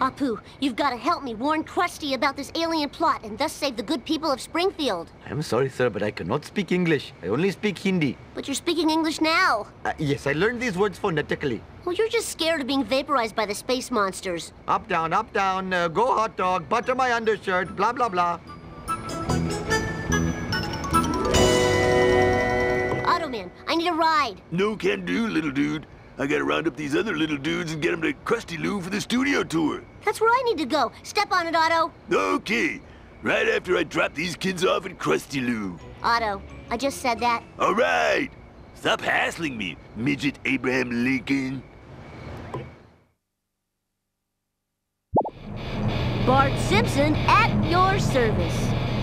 Apu, you've got to help me warn Krusty about this alien plot and thus save the good people of Springfield. I'm sorry, sir, but I cannot speak English. I only speak Hindi. But you're speaking English now. Yes, I learned these words phonetically. Well, you're just scared of being vaporized by the space monsters. Up, down, go hot dog, butter my undershirt, blah, blah, blah. Automan, I need a ride. No can do, little dude. I gotta round up these other little dudes and get them to Krusty Lou for the studio tour. That's where I need to go. Step on it, Otto. Okay. Right after I drop these kids off at Krusty Lou. Otto, I just said that. All right. Stop hassling me, midget Abraham Lincoln. Bart Simpson at your service.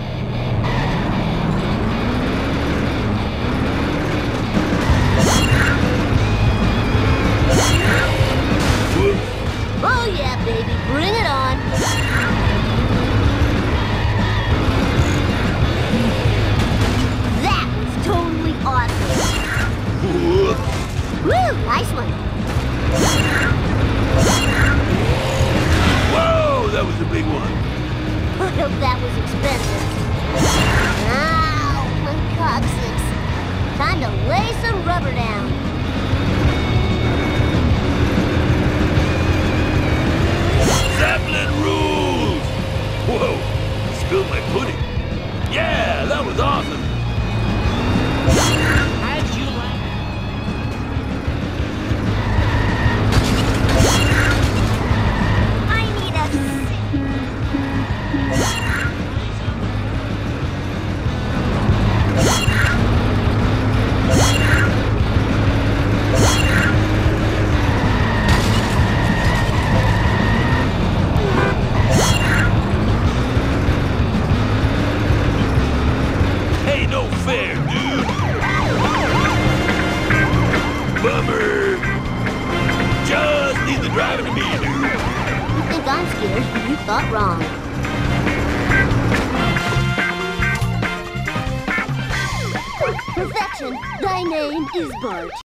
Oh yeah, baby, bring it on. That was totally awesome. Woo, nice one. Whoa, that was a big one. I hope that was expensive. Ow, my coccyx. Time to lay some rubber down. Zeppelin rules! Whoa, spilled my pudding. Yeah, that was awesome. How'd you like I need a Hey, no fair, dude. Bummer. Just leave the driving to me, dude. You think I'm scared? You thought wrong. Perfection. Thy name is Bart.